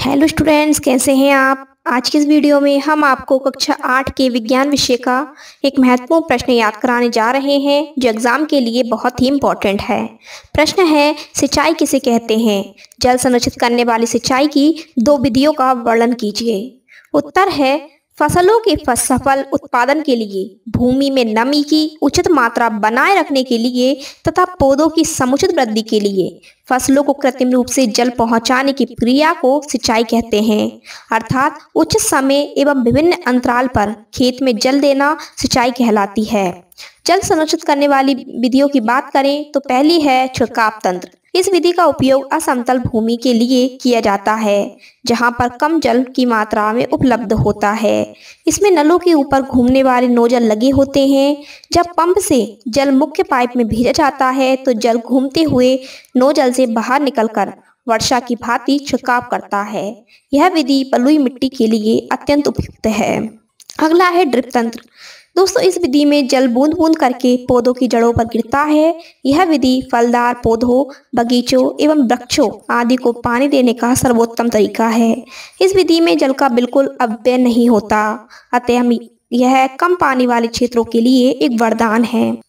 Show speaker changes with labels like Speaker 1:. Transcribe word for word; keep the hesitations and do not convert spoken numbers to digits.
Speaker 1: Hello students, कैसे हैं आप। आज की इस वीडियो में हम आपको कक्षा आठ के विज्ञान विषय का एक महत्वपूर्ण प्रश्न याद कराने जा रहे हैं जो एग्जाम के लिए बहुत ही इम्पोर्टेंट है। प्रश्न है, सिंचाई किसे कहते हैं। जल संरक्षित करने वाली सिंचाई की दो विधियों का वर्णन कीजिए। उत्तर है, फसलों के सफल उत्पादन के लिए, भूमि में नमी की उचित मात्रा बनाए रखने के लिए तथा पौधों की समुचित वृद्धि के लिए फसलों को कृत्रिम रूप से जल पहुंचाने की क्रिया को सिंचाई कहते हैं। अर्थात उचित समय एवं विभिन्न अंतराल पर खेत में जल देना सिंचाई कहलाती है। जल संरक्षित करने वाली विधियों की बात करें तो पहली है छिड़काव तंत्र। इस विधि का उपयोग असमतल भूमि के लिए किया जाता है जहां पर कम जल की मात्रा में उपलब्ध होता है। इसमें नलों के ऊपर घूमने वाले नोजल लगे होते हैं। जब पंप से जल मुख्य पाइप में भेजा जाता है तो जल घूमते हुए नोजल से बाहर निकलकर वर्षा की भांति छिड़काव करता है। यह विधि बलुई मिट्टी के लिए अत्यंत उपयुक्त है। अगला है ड्रिप तंत्र। दोस्तों, इस विधि में जल बूंद बूंद करके पौधों की जड़ों पर गिरता है। यह विधि फलदार पौधों, बगीचों एवं वृक्षों आदि को पानी देने का सर्वोत्तम तरीका है। इस विधि में जल का बिल्कुल अपव्यय नहीं होता, अतः यह कम पानी वाले क्षेत्रों के लिए एक वरदान है।